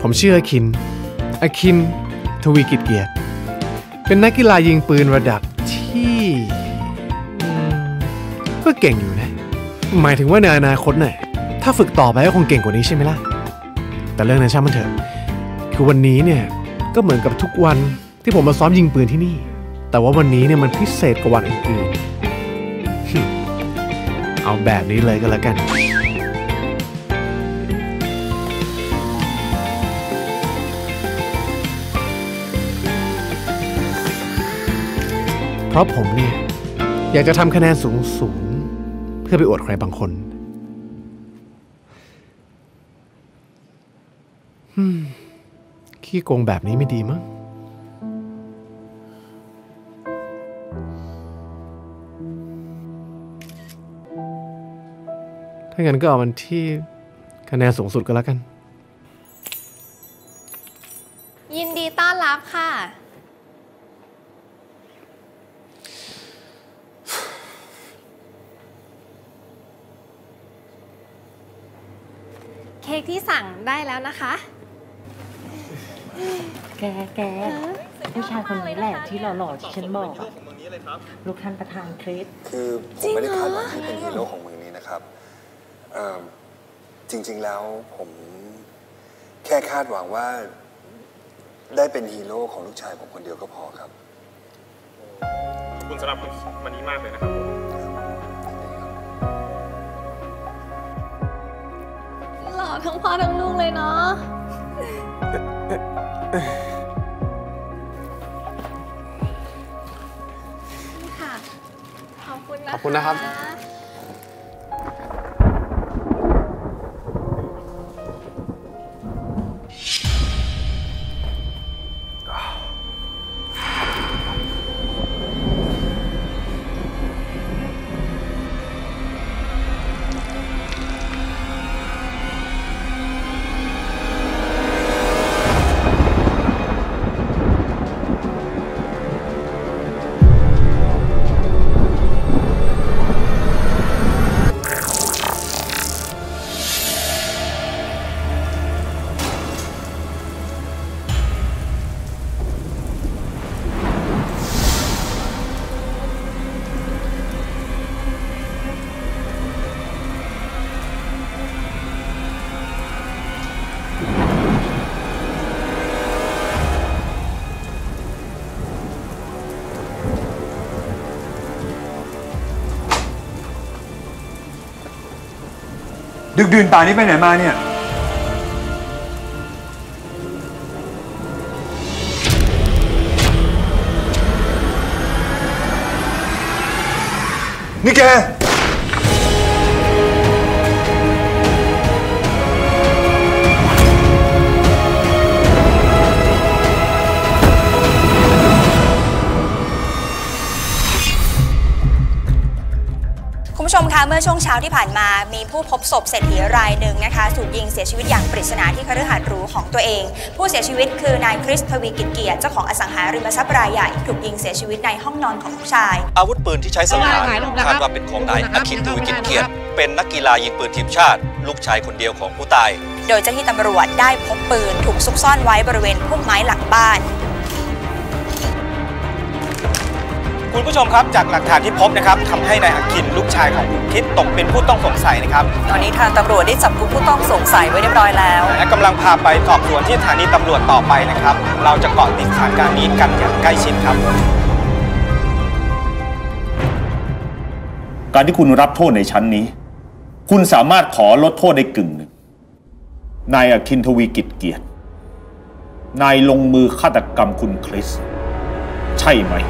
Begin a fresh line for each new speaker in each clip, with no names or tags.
ผมชื่ออาคินทวีกิจเกียรติเป็นนักกีฬายิงปืนระดับที่ก็เก่งอยู่นะหมายถึงว่าในอนาคตเนี่ยถ้าฝึกต่อไปก็คงเก่งกว่านี้ใช่ไหมล่ะแต่เรื่องนั้นช่างมันเถอะคือวันนี้เนี่ยก็เหมือนกับทุกวันที่ผมมาซ้อมยิงปืนที่นี่แต่ว่าวันนี้เนี่ยมันพิเศษกว่าวันอื่นๆเอาแบบนี้เลยก็แล้วกันเพราะผมเนี่ยอยากจะทำคะแนนสูงเพื่อไปอวดใครบางคนขี้โกงแบบนี้ไม่ดีมั้งถ้างั้นก็เอามันที่คะแนนสูงสุดก็แล้วกัน
ยินดีต้อนรับค่ะเค้กที่สั่งได้แล้วนะคะ
แกผู้ชายคนนี้แหละที่หล่อๆที่ฉันบอกลูกท่านประธานคริส
คือผมไม่ได้คาดหวังให้เป็นฮีโร่ของเมืองนี้นะครับจริงๆแล้วผมแค่คาดหวังว่าได้เป็นฮีโร่ของลูกชายผมคนเดียวก็พอครับ
ขอบคุณสำหรับวันนี้มากเลยนะครับ
หล่อทั้งพ่อทั้งลูกเลยเนาะนี่ค่ะขอบคุณนะครับ
ดึกดื่นป่านนี้ไปไหนมาเนี่ยนี่แก
คุณผู้ชมคะเมื่อช่วงเช้าที่ผ่านมามีผู้พบศพเศรษฐีรายหนึ่งนะคะถูกยิงเสียชีวิตอย่างปริศนาที่คฤหาสน์หรูของตัวเองผู้เสียชีวิตคือนายคริสทวีกิจเกียรติเจ้าของอสังหาริมทรัพย์รายใหญ่ถูกยิงเสียชีวิตในห้องนอนของลูกชาย
อาวุธปืนที่ใช้สังหารคาดว่าเป็นของนายอาคินทวีกิจเกียรติเป็นนักกีฬายิงปืนทีมชาติลูกชายคนเดียวของผู้ตาย
โดยเจ้าหน้าที่ตำรวจได้พบปืนถูกซุกซ่อนไว้บริเวณพุ่มไม้หลังบ้าน
คุณผู้ชมครับจากหลักฐานที่พบนะครับทำให้นายอาคินลูกชายของคุณคิดตกเป็นผู้ต้องสงสัยนะครับ
ตอนนี้ทางตำรวจได้จับกุมผู้ต้องสงสัยไว้เรียบร้อยแล้ว
และกำลังพาไปสอบสวนที่สถานีตำรวจต่อไปนะครับเราจะเกาะติดสถานการณ์นี้กันอย่างใกล้ชิดครับ
การที่คุณรับโทษในชั้นนี้คุณสามารถขอลดโทษได้กึ่งหนึ่งนายอาคินทวีกิจเกียรตินายลงมือฆาตกรรมคุณคริสใช่ไหม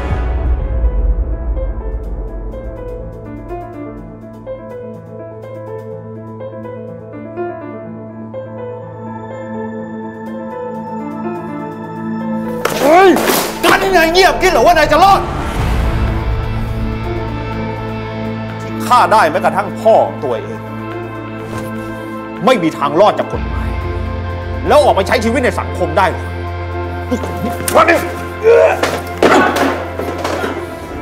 การที่นายเงียบคิดหรือว่านายจะรอดที่ฆ่าได้แม้กระทั่งพ่อตัวเองไม่มีทางรอดจากกฎหมายแล้วออกไปใช้ชีวิตในสังคมได้หรอวันนี้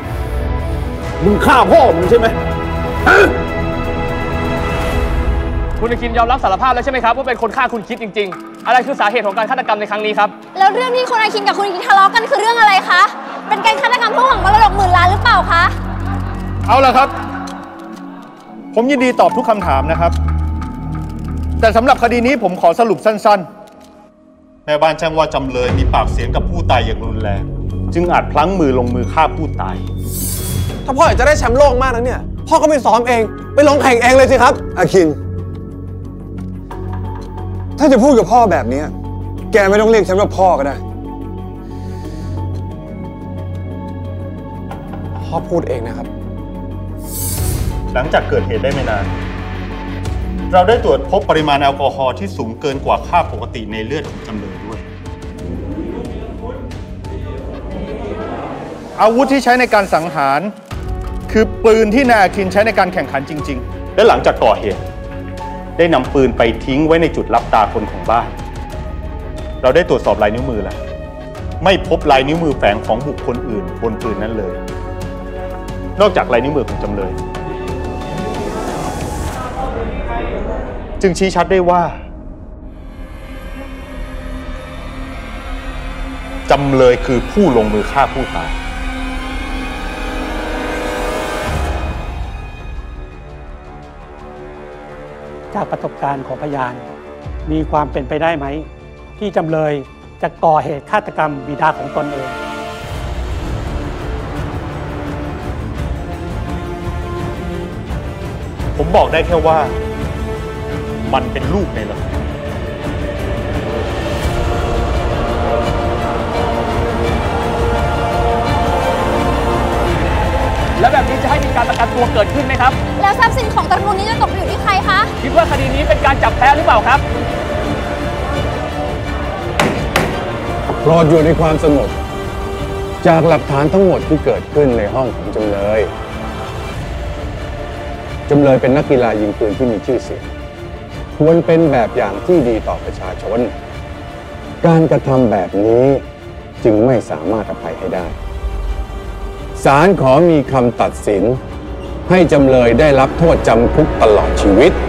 มึงฆ่าพ่อมึงใช่ไหม
คุณอาคินยอมรับสารภาพแล้วใช่ไหมครับว่าเป็นคนฆ่าคุณคิดจริงๆอะไรคือสาเหตุของการฆาตกรรมในครั้งนี้ครับ
แล้วเรื่องที่คุณอาคินกับคุณคิดทะเลาะกันคือเรื่องอะไรคะเป็นการฆาตกรรมเพื่อหวังมรดก10,000 ล้านหรือเปล่าคะ
เอาล่ะครับผมยินดีตอบทุกคำถามนะครับแต่สำหรับคดีนี้ผมขอสรุปสั้นๆแม่บ้านแจ้งว่าจำเลยมีปากเสียงกับผู้ตายอย่างรุนแรงจึงอาจพลั้งมือลงมือฆ่าผู้ตาย
ถ้าพ่ออยากจะได้แชมป์โลกมากนะเนี่ยพ่อก็ไปซ้อมเองไปลงแข่งเองเลยสิครับ
อาคินถ้าจะพูดกับพ่อแบบนี้แกไม่ต้องเรียกฉันว่าพ่อก็ได้
พ่อพูดเองนะครับ
หลังจากเกิดเหตุได้ไม่นานเราได้ตรวจพบปริมาณแอลกอฮอล์ที่สูงเกินกว่าค่าปกติในเลือดของจำเลยด้วยอาวุธที่ใช้ในการสังหารคือปืนที่นายอาคินใช้ในการแข่งขันจริงๆและหลังจากก่อเหตุได้นำปืนไปทิ้งไว้ในจุดลับตาคนของบ้านเราได้ตรวจสอบลายนิ้วมือแล้วไม่พบลายนิ้วมือแฝงของบุคคลอื่นบนปืนนั้นเลยนอกจากลายนิ้วมือของจำเลยจึงชี้ชัดได้ว่าจำเลยคือผู้ลงมือฆ่าผู้ตาย
จากประสบการณ์ของพยานมีความเป็นไปได้ไหมที่จำเลยจะก่อเหตุฆาตกรรมบิดาของตนเอง
ผมบอกได้แค่ว่ามันเป็นลูกในละคร
แล้วแบบนี้จะให้มีการประกันตัวเกิดขึ้นไหมครับ
แล้วทรัพย์สินของตระกูลนี้จะตกไปอยู่ที่ใครคะ
คิดว่าคดีนี้เป็นการจับแพ้หรือเปล่าครับ
โปรดอยู่ในความสงบจากหลักฐานทั้งหมดที่เกิดขึ้นในห้องของจำเลยเป็นนักกีฬายิงปืนที่มีชื่อเสียงควรเป็นแบบอย่างที่ดีต่อประชาชนการกระทำแบบนี้จึงไม่สามารถอภัยให้ได้ศาลขอมีคำตัดสินให้จำเลยได้รับโทษจำคุกตลอดชีวิต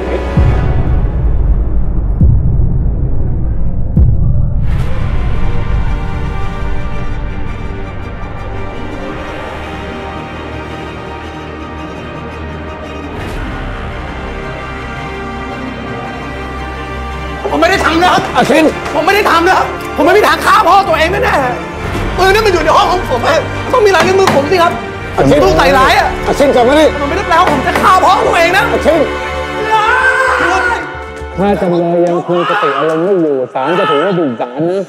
ผมไม่ได้ทำนะครับอาคินผมไม่ได้ทำนะครับผมไม่มีทางฆ่าพ่อตัวเองแน่ๆปืนนี่มันอยู่ในห้องของผมต้องมีลายนิ้วมือผมสิครับผมต้องใส่ร้ายอาคินกลับมาดิมันไม่ได้แปลว่าผมจะฆ่าพ่อตัวเองนะอาคินถ้าจำเลยยังคุมสติอารมณ์ไม่อยู่ศาลจะถือว่าผิดศาลนะ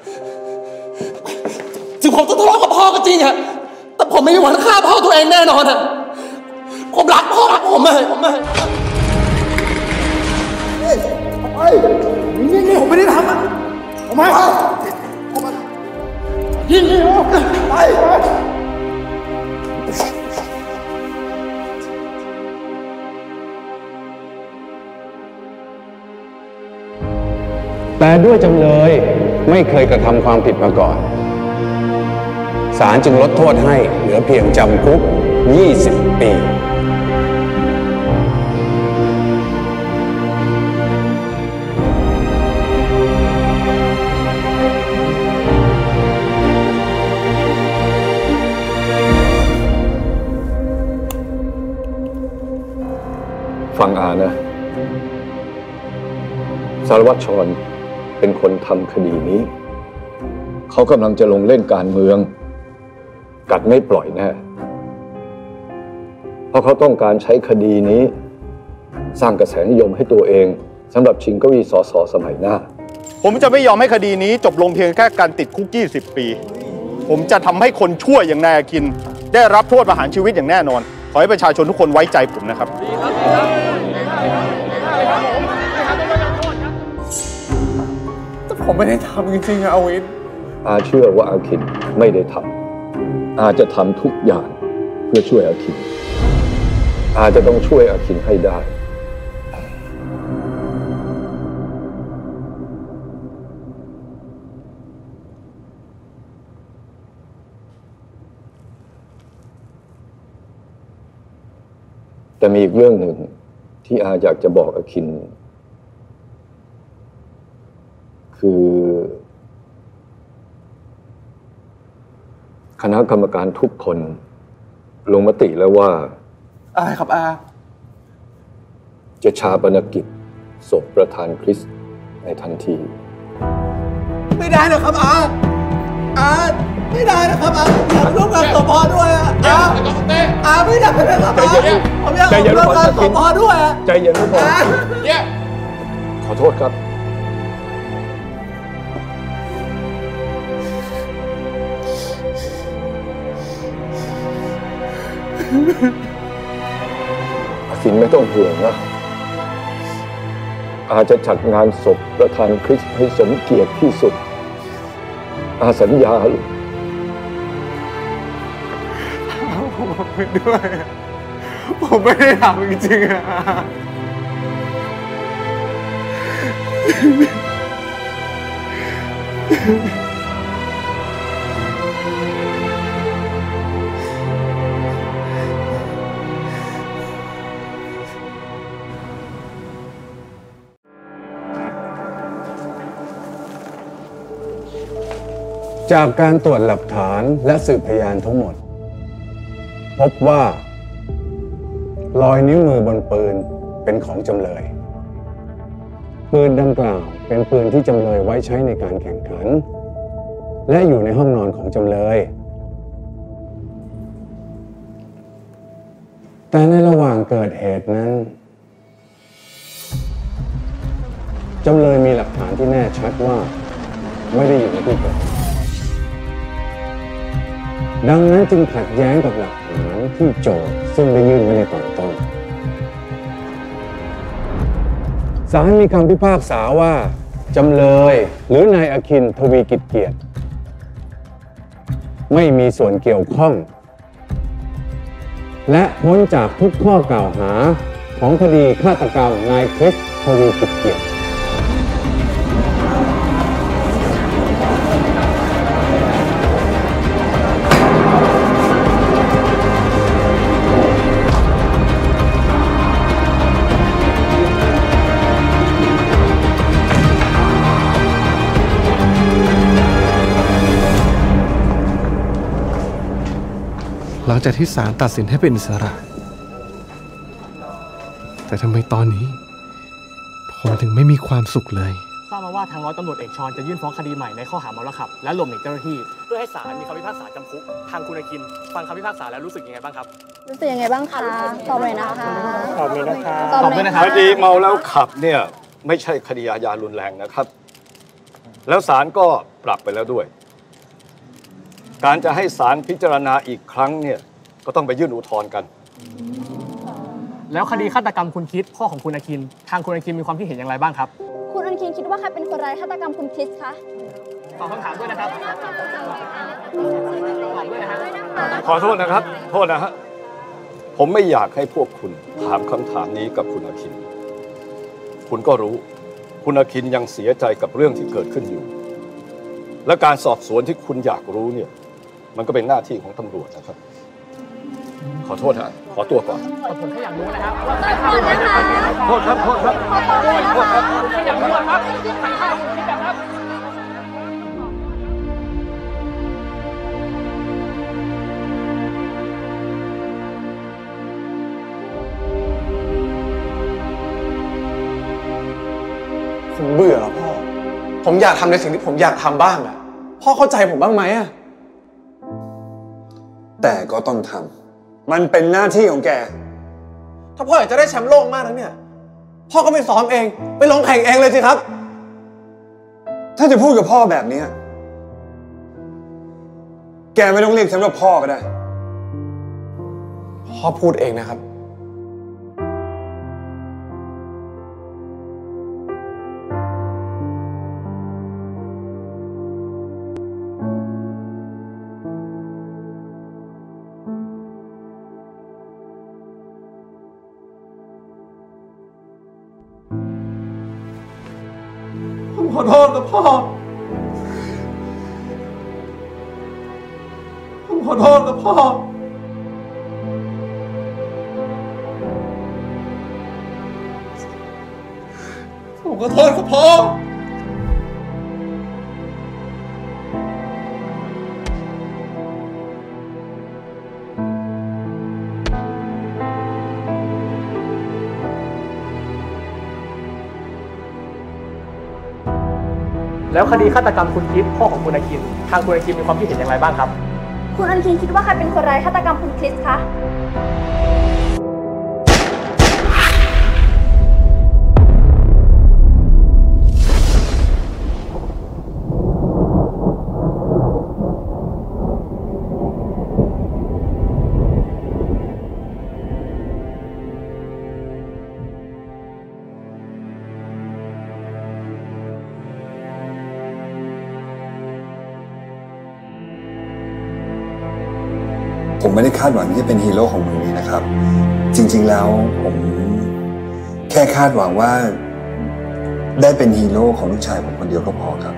ถึงผมจะทะเลาะกับพ่อก็จริงอะแต่ผมไม่มีวันฆ่าพ่อตัวเองแน่นอนอะผมรักพ่อรักผมเลยนี่ผมไม่ได้ทำอ่ะผมไม่ยิงไปแต่ด้วยจำเลยไม่เคยกระทำความผิดมาก่อนศาลจึงลดโทษให้เหลือเพียงจำคุก20 ปี
ฟังอานะสารวัตรชรเป็นคนทำคดีนี้เขากำลังจะลงเล่นการเมืองกัดไม่ปล่อยแน่เพราะเขาต้องการใช้คดีนี้สร้างกระแสนิยมให้ตัวเองสำหรับชิงเก้าอี้ส.ส.สมัยหน้า
ผมจะไม่ยอมให้คดีนี้จบลงเพียงแค่การติดคุก20 ปีผมจะทำให้คนชั่วอย่างนายอาคินได้รับโทษประหารชีวิตอย่างแน่นอนขอให้ประชาชนทุกคนไว้ใจผมนะครับ
แต่ผมไม่ได้ทำจริงๆอาวิน
อาเชื่อว่าอาคินไม่ได้ทำอาจะทำทุกอย่างเพื่อช่วยอาคินอาจะต้องช่วยอาคินให้ได้แต่มีอีกเรื่องหนึ่งที่อาอยากจะบอกอาคินคือคณะกรรมการทุกคนลงมติแล้วว่า
อะไรครับอา
จะชาปนกิจศพประธานคริสในทันที
ไม่ได้นะครับอาไม่ได้นะครับอาอยากร่วมงานสพด้วยอาไม่ได้นะครับอาผมอยากร่วมงานสพด้วย
ใจเย็นทุกคนขอโทษครับอาคินไม่ต้องห่วงนะอาจะจัดงานศพประธานคริสให้สมเกียรติที่สุดอาสัญญาลูก
ผมไม่ด้วยผมไม่ได้ทำจริงๆ
จากการตรวจหลักฐานและสืบพยานทั้งหมดพบว่ารอยนิ้วมือบนปืนเป็นของจำเลยปืนดังกล่าวเป็นปืนที่จำเลยไว้ใช้ในการแข่งขันและอยู่ในห้องนอนของจำเลยแต่ในระหว่างเกิดเหตุนั้นจำเลยมีหลักฐานที่แน่ชัดว่าไม่ได้อยู่ในที่เกิดเหตุดังนั้นจึงขัดแย้งกับหลักฐานที่โจทก์ซึ่งได้ยื่นไว้ในตอนต้นศาลมีคำพิพากษาว่าจำเลยหรือนายอคินทวีกิจเกียรติไม่มีส่วนเกี่ยวข้องและพ้นจากทุกข้อกล่าวหาของคดีฆาตกรรมนายคริสทวีกิจเกียรติ
หลังจากที่ศาลตัดสินให้เป็นอิสระแต่ทำไมตอนนี้ผมถึงไม่มีความสุขเลย
ทราบมาว่าทางร้อยตำรวจเอกชรจะยื่นฟ้องคดีใหม่ในข้อหาเมาแล้วขับและหลบหนีเจ้าหน้าที่เพื่อให้ศาลมีคำพิพากษาจำคุกทางคุณอาคินฟังคำพิพากษาแล้วรู้สึกยังไงบ้างครับ
รู้สึกยังไงบ้างคะตอบเลยนะคะ
ตอบเลยนะคะ
ตอบเลยนะคะ
คดีเมาแล้วขับเนี่ยไม่ใช่คดีอาญารุนแรงนะครับแล้วศาลก็ปรับไปแล้วด้วยการจะให้ศาลพิจารณาอีกครั้งเนี่ยก็ต้องไปยื่นอุทธรณ์กัน
แล้วคดีฆาตกรรมคุณคิดพ่อของคุณอาคินทางคุณอาคินมีความคิดเห็นอย่างไรบ้างครับ
คุณอาคินคิดว่าใครเป็นคนร้ายฆาตกรรมคุณคิดคะ
ตอบคำถามด้วยนะครับ
ขอโทษนะครับโทษนะฮะผมไม่อยากให้พวกคุณถามคำถามนี้กับคุณอาคินคุณก็รู้คุณอาคินยังเสียใจกับเรื่องที่เกิดขึ้นอยู่และการสอบสวนที่คุณอยากรู้เนี่ยมันก็เป็นหน้าที่ของตำรวจนะครับขอโทษฮะขอตัวก่อน
ผมแค่อยากรู้นะครับ
โทษครับโทษครับโทษครับ
แค่อยากรู้ครับใครฆ่าคุณคิดครับ
ผมเบื่อพ่อผมอยากทำในสิ่งที่ผมอยากทำบ้างอะพ่อเข้าใจผมบ้างไหมอะ
แต่ก็ต้องทำมันเป็นหน้าที่ของแก
ถ้าพ่ออยากจะได้แชมป์โลกมากทั้งเนี่ยพ่อก็ไปซ้อมเองไปลงแข่งเองเลยสิครับ
ถ้าจะพูดกับพ่อแบบนี้แกไม่ต้องเรียกฉันว่าพ่อก็ได้
พ่อพูดเองนะครับขอโทษนะพ่อผมขอโทษนะพ่อผมขอโทษครับพ่อ
แล้วคดีฆาตกรรมคุณคริสพ่อของคุณอาคินทางคุณอาคินมีความคิดเห็นอย่างไรบ้างครับ
คุณอาคินคิดว่าใครเป็นคนร้ายฆาตกรรมคุณคริสคะ
ผมไม่ได้คาดหวังที่จะเป็นฮีโร่ของเมืองนี้นะครับจริงๆแล้วผมแค่คาดหวังว่าได้เป็นฮีโร่ของลูกชายผมคนเดียวก็พอครับ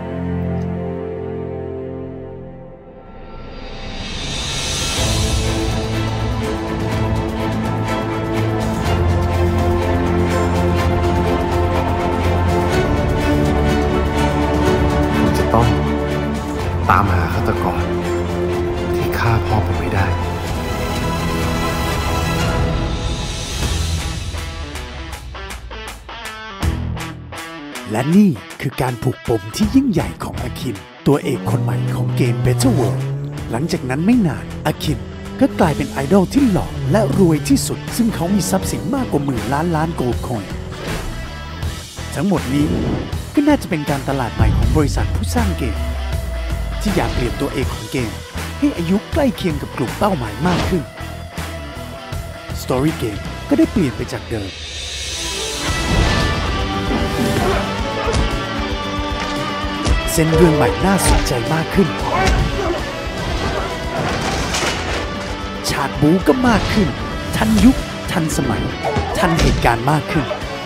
ผมจะต้องตามหาฆาตกรที่ฆ่าพ่อผมไม่ได้
และนี่คือการผูกปมที่ยิ่งใหญ่ของอาคินตัวเอกคนใหม่ของเกม Better World หลังจากนั้นไม่นานอาคินก็กลายเป็นไอดอลที่หล่อและรวยที่สุดซึ่งเขามีทรัพย์สินมากกว่า10,000,000,000 โกลด์คอยน์ทั้งหมดนี้ก็น่าจะเป็นการตลาดใหม่ของบริษัทผู้สร้างเกมที่อยากเปลี่ยนตัวเอกของเกมให้อายุใกล้เคียงกับกลุ่มเป้าหมายมากขึ้น Story Game ก็ได้เปลี่ยนไปจากเดิมเส้นเรื่องใหม่น่าสนใจมากขึ้นฉากบู๊ก็มากขึ้นทันยุคทันสมัยทันเหตุการณ์มากขึ้น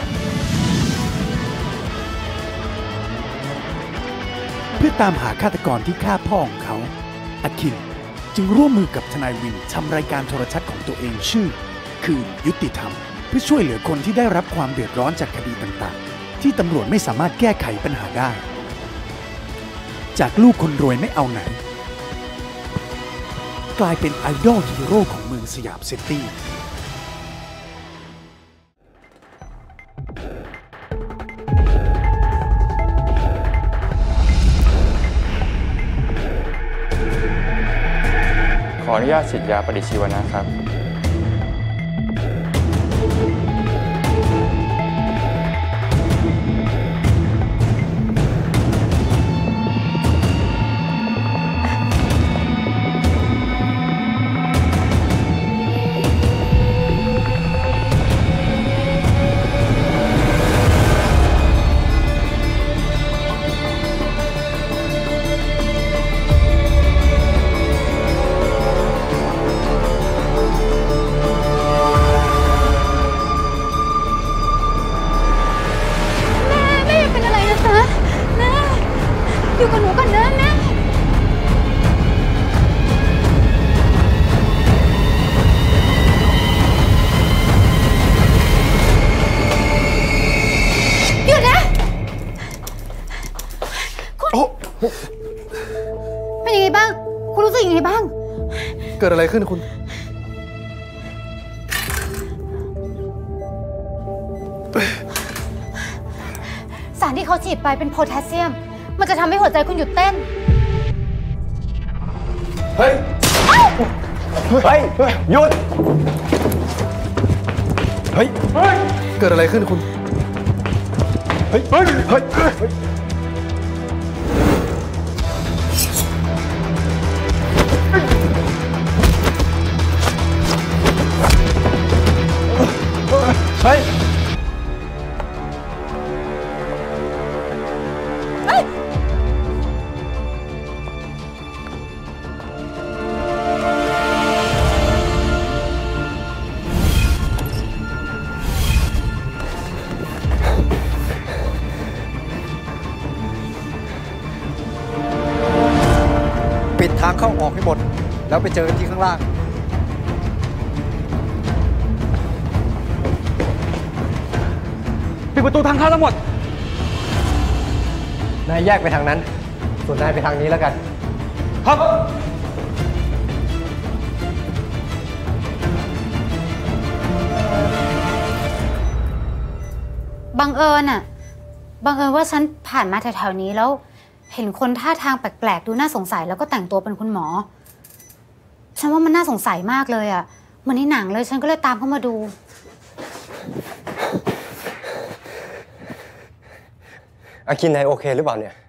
เพื่อตามหาฆาตกรที่ฆ่าพ่อของเขาอาคินจึงร่วมมือกับทนายวินทำรายการโทรทัศน์ของตัวเองชื่อคืนยุติธรรมเพื่อช่วยเหลือคนที่ได้รับความเดือดร้อนจากคดีต่างๆที่ตำรวจไม่สามารถแก้ไขปัญหาได้จากลูกคนรวยไม่เอาไหนกลายเป็นไอดอลฮีโร่ของเมืองสยามซิตี้
ขออนุญาตฉีดยาปฏิชีวนะครับ
อยู่กับหนูก่อนนะแม่หยุดนะคุณเป็นยังไงบ้างคุณรู้สึกยังไงบ้าง
เกิดอะไรขึ้นคุณ
สารที่เขาฉีดไปเป็นโพแทสเซียมมันจะทำให้หัวใจคุณหยุดเต้น
เฮ้ยหยุดเฮ้ยเกิดอะไรขึ้นคุณเฮ้ย
ปิดทางเข้าออกให้หมดแล้วไปเจอกันที่ข้างล่างปิดประตูทางเข้าทั้งหมดนายแยกไปทางนั้นส่วนนายไปทางนี้แล้วกันครับ
บังเอิญว่าฉันผ่านมาแถวๆนี้แล้ว
เห็นคนท่าทางแปลกๆดูน่าสงสัยแล้วก็แต่งตัวเป็นคุณหมอฉันว่ามันน่าสงสัยมากเลยอะเหมือนในหนังเลยฉันก็เลยตามเข้ามาดู
อาคินนายโอเคหรือเปล่าเนี่ย